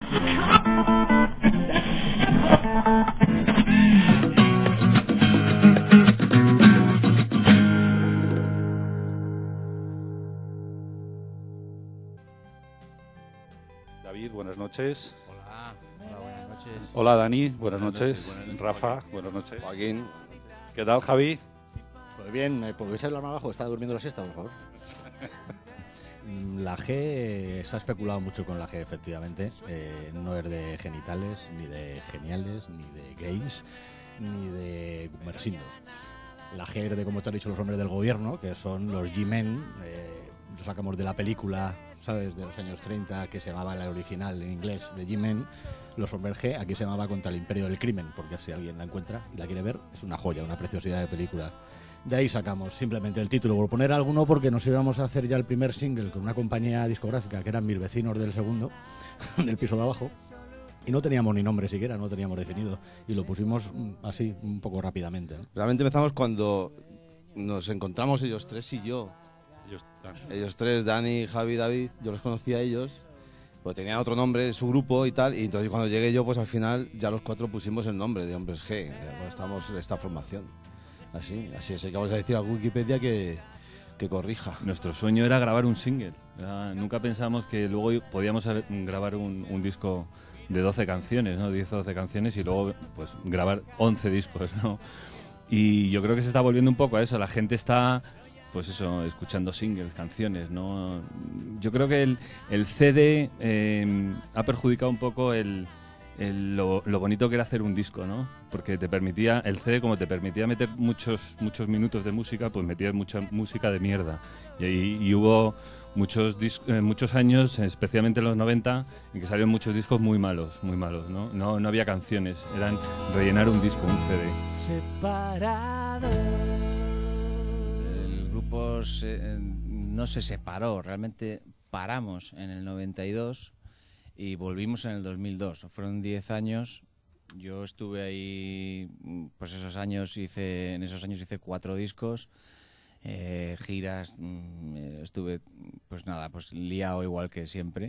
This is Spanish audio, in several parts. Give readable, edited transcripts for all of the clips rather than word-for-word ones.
David, buenas noches. Hola, buenas noches. Hola Dani, buenas noches. Buenas noches. Rafa, buenas noches. Joaquín. ¿Qué tal, Javi? Pues bien, ¿podéis hablar más abajo? Está durmiendo la siesta, por favor. La G, se ha especulado mucho con la G, efectivamente. No es de genitales, ni de geniales, ni de gays, ni de gumersindos. La G es de, como te han dicho, los hombres del gobierno, que son los G-Men. Lo sacamos de la película, ¿sabes?, de los años 30, que se llamaba la original en inglés de G-Men. Los hombres G, aquí se llamaba Contra el Imperio del Crimen, porque si alguien la encuentra y la quiere ver, es una joya, una preciosidad de película. De ahí sacamos simplemente el título, por poner alguno, porque nos íbamos a hacer ya el primer single con una compañía discográfica que eran mis vecinos del segundo, del piso de abajo, y no teníamos ni nombre siquiera, no teníamos definido, y lo pusimos así, un poco rápidamente, ¿no? Realmente empezamos cuando nos encontramos ellos tres y yo. Ellos tres, Dani, Javi, David, yo los conocí a ellos, pues tenían otro nombre, su grupo y tal, y entonces cuando llegué yo, pues al final ya los cuatro pusimos el nombre de Hombres G, ya estamos en esta formación. Así es que vamos a decir a Wikipedia que corrija. Nuestro sueño era grabar un single. Nunca pensamos que luego podíamos grabar un disco de 12 canciones, ¿no? 10 o 12 canciones y luego pues grabar 11 discos, ¿no? Y yo creo que se está volviendo un poco a eso. La gente está, pues eso, escuchando singles, canciones, ¿no? Yo creo que el CD ha perjudicado un poco lo bonito que era hacer un disco, ¿no? Porque te permitía, el CD como te permitía meter muchos minutos de música, pues metías mucha música de mierda. Y hubo muchos años, especialmente en los 90, en que salieron muchos discos muy malos, ¿no? No había canciones, eran rellenar un disco, un CD. Separado. El grupo no se separó, realmente paramos en el 92 y volvimos en el 2002. Fueron 10 años. Yo estuve ahí, pues en esos años hice 4 discos, giras, estuve, pues nada, pues liado igual que siempre.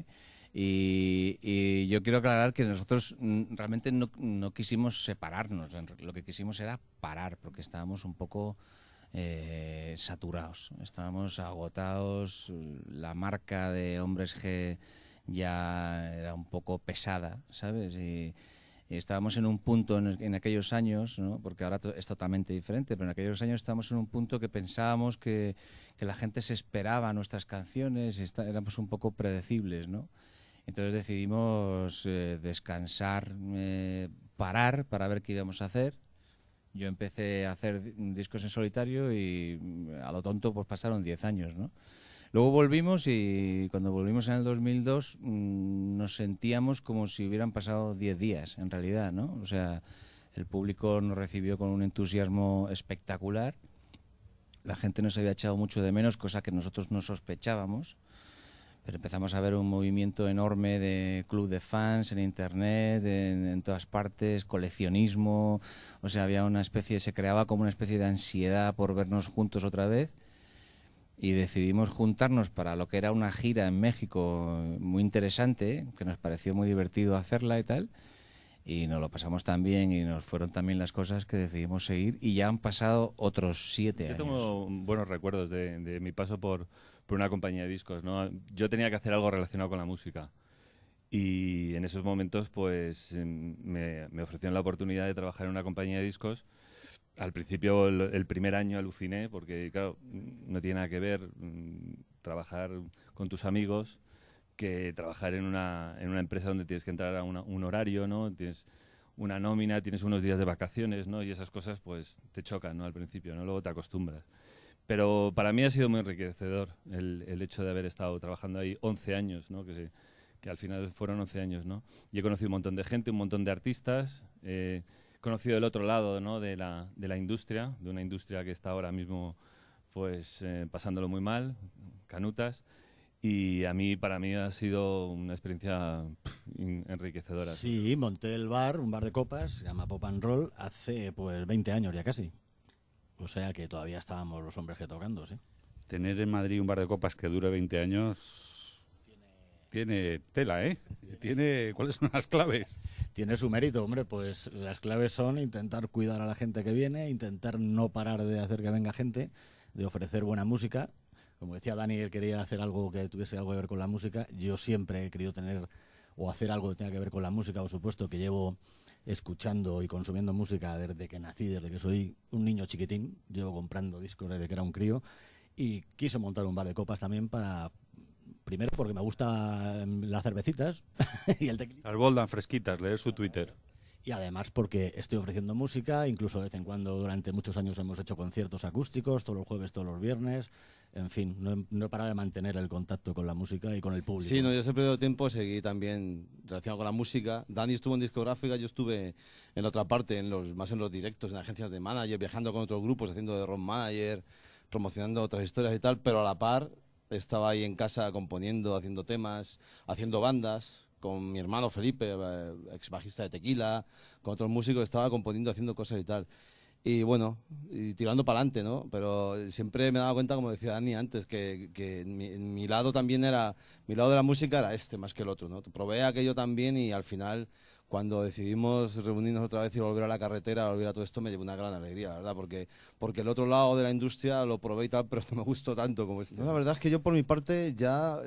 Y yo quiero aclarar que nosotros realmente no quisimos separarnos, lo que quisimos era parar, porque estábamos un poco saturados, estábamos agotados, la marca de Hombres G ya era un poco pesada, ¿sabes? Y estábamos en un punto en aquellos años, ¿no? Porque ahora es totalmente diferente, pero en aquellos años estábamos en un punto que pensábamos que la gente se esperaba nuestras canciones, éramos un poco predecibles, ¿no? Entonces decidimos descansar, parar para ver qué íbamos a hacer. Yo empecé a hacer discos en solitario y a lo tonto pues pasaron 10 años, ¿no? Luego volvimos y cuando volvimos en el 2002 nos sentíamos como si hubieran pasado 10 días, en realidad, ¿no? O sea, el público nos recibió con un entusiasmo espectacular. La gente nos había echado mucho de menos, cosa que nosotros no sospechábamos. Pero empezamos a ver un movimiento enorme de club de fans en internet, en todas partes, coleccionismo. O sea, se creaba como una especie de ansiedad por vernos juntos otra vez. Y decidimos juntarnos para lo que era una gira en México muy interesante, que nos pareció muy divertido hacerla y tal, y nos lo pasamos tan bien y nos fueron también las cosas que decidimos seguir, y ya han pasado otros 7 años. Yo tengo buenos recuerdos de mi paso por una compañía de discos, ¿no? Yo tenía que hacer algo relacionado con la música y en esos momentos pues me ofrecieron la oportunidad de trabajar en una compañía de discos. Al principio, el primer año aluciné porque, claro, no tiene nada que ver trabajar con tus amigos que trabajar en una empresa donde tienes que entrar a un horario, ¿no? Tienes una nómina, tienes unos días de vacaciones, ¿no? Y esas cosas, pues, te chocan, ¿no? Al principio, ¿no? Luego te acostumbras. Pero para mí ha sido muy enriquecedor el hecho de haber estado trabajando ahí 11 años, ¿no? Que al final fueron 11 años, ¿no? Y he conocido un montón de gente, un montón de artistas, conocido el otro lado, ¿no? de la industria, de una industria que está ahora mismo pues pasándolo muy mal, canutas, y para mí ha sido una experiencia enriquecedora. Sí, monté un bar de copas, se llama Pop and Roll, hace pues 20 años ya casi. O sea que todavía estábamos los Hombres G tocando, ¿sí? Tener en Madrid un bar de copas que dure 20 años tiene tela, ¿eh? ¿Cuáles son las claves? Tiene su mérito, hombre, pues las claves son intentar cuidar a la gente que viene, intentar no parar de hacer que venga gente, de ofrecer buena música. Como decía Dani, él quería hacer algo que tuviese algo que ver con la música. Yo siempre he querido tener o hacer algo que tenga que ver con la música, por supuesto, que llevo escuchando y consumiendo música desde que nací, desde que soy un niño chiquitín. Llevo comprando discos desde que era un crío y quise montar un bar de copas también para... Primero porque me gustan las cervecitas y el tequila. Las Boldan fresquitas, leer su Twitter. Y además porque estoy ofreciendo música, incluso de vez en cuando durante muchos años hemos hecho conciertos acústicos, todos los jueves, todos los viernes. En fin, no he parado de mantener el contacto con la música y con el público. Sí, no, yo ese periodo de tiempo seguí también relacionado con la música. Dani estuvo en discográfica, yo estuve en la otra parte, más en los directos, en agencias de manager, viajando con otros grupos, haciendo de road manager, promocionando otras historias y tal, pero a la par estaba ahí en casa componiendo, haciendo temas, haciendo bandas, con mi hermano Felipe, ex bajista de Tequila, con otros músicos, estaba componiendo, haciendo cosas y tal. Y bueno, y tirando para adelante, ¿no? Pero siempre me daba cuenta, como decía Dani antes, que mi lado también era, mi lado de la música era este más que el otro, ¿no? Probé aquello también y al final, cuando decidimos reunirnos otra vez y volver a la carretera, volver a todo esto, me llevó una gran alegría, la verdad, porque el otro lado de la industria lo probé y tal, pero no me gustó tanto como este. No, la verdad es que yo por mi parte ya,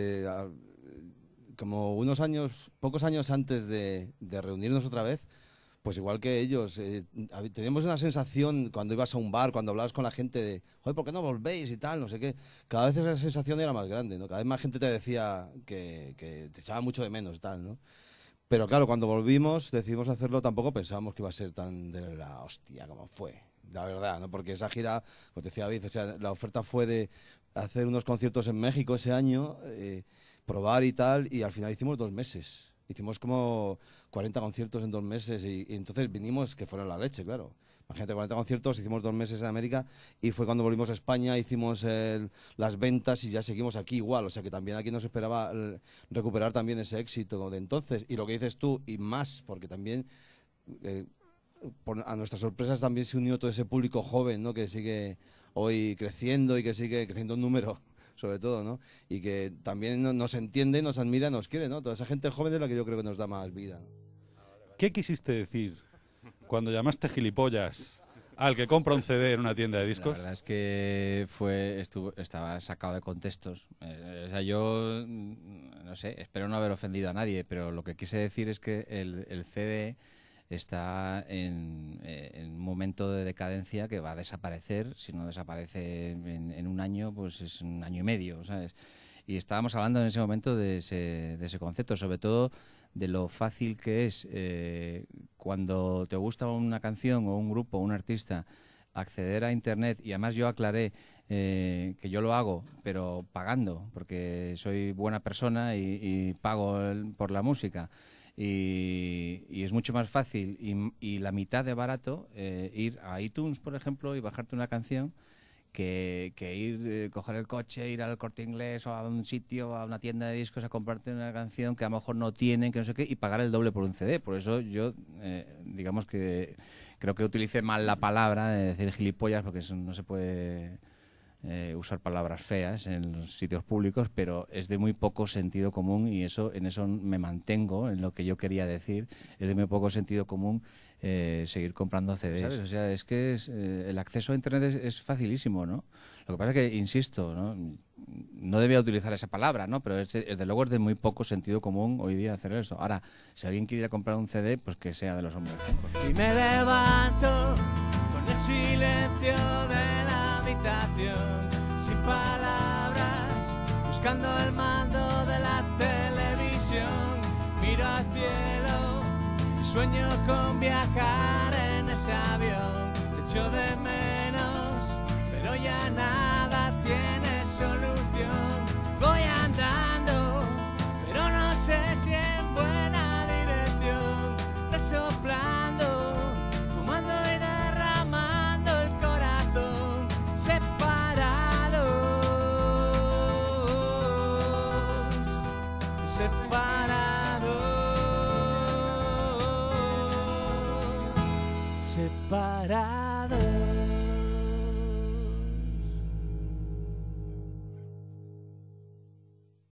como pocos años antes de reunirnos otra vez, pues igual que ellos, teníamos una sensación cuando ibas a un bar, cuando hablabas con la gente de, joder, ¿por qué no volvéis y tal? No sé qué. Cada vez esa sensación era más grande, ¿no? Cada vez más gente te decía que te echaba mucho de menos y tal, ¿no? Pero claro, cuando volvimos, decidimos hacerlo, tampoco pensábamos que iba a ser tan de la hostia como fue, la verdad, ¿no? Porque esa gira, como te decía David, o sea, la oferta fue de hacer unos conciertos en México ese año, probar y tal, y al final hicimos 2 meses. Hicimos como 40 conciertos en 2 meses y entonces vinimos, que fueron la leche, claro. Imagínate, 40 conciertos, hicimos 2 meses en América y fue cuando volvimos a España, hicimos las ventas y ya seguimos aquí igual. O sea que también aquí nos esperaba recuperar también ese éxito de entonces. Y lo que dices tú, y más, porque también a nuestras sorpresas también se unió todo ese público joven, ¿no? Que sigue hoy creciendo y que sigue creciendo en número, sobre todo, ¿no? Y que también nos entiende, nos admira, nos quiere, ¿no? Toda esa gente joven es la que yo creo que nos da más vida, ¿no? ¿Qué quisiste decir cuando llamaste gilipollas al que compra un CD en una tienda de discos? La verdad es que estaba sacado de contextos. O sea, yo, no sé, espero no haber ofendido a nadie, pero lo que quise decir es que el CD está en un momento de decadencia que va a desaparecer. Si no desaparece en un año, pues es un año y medio, ¿sabes? Y estábamos hablando en ese momento de ese concepto, sobre todo de lo fácil que es cuando te gusta una canción o un grupo o un artista acceder a Internet. Y además yo aclaré que yo lo hago, pero pagando, porque soy buena persona y pago por la música. Y es mucho más fácil y la mitad de barato ir a iTunes, por ejemplo, y bajarte una canción que ir, coger el coche, ir al Corte Inglés o a un sitio, a una tienda de discos a comprarte una canción que a lo mejor no tienen, que no sé qué, y pagar el doble por un CD. Por eso yo, digamos que creo que utilicé mal la palabra de decir gilipollas, porque eso no se puede usar palabras feas en los sitios públicos, pero es de muy poco sentido común y en eso me mantengo, en lo que yo quería decir. Es de muy poco sentido común seguir comprando CDs, ¿sabes? O sea, es que el acceso a Internet es facilísimo, ¿no? Lo que pasa es que, insisto, no debía utilizar esa palabra, ¿no? Pero desde luego es de muy poco sentido común hoy día hacer eso. Ahora, si alguien quiere comprar un CD, pues que sea de los hombres. Y me levanto con el silencio de la habitación, sin palabras, buscando el mando de la televisión. Miro al cielo y sueño con viajar en ese avión. Te echo de menos, pero ya nada tiene solución. Voy andando, pero no sé si en buena dirección. Resoplando, fumando y derramando el corazón. Separados, separados, separados.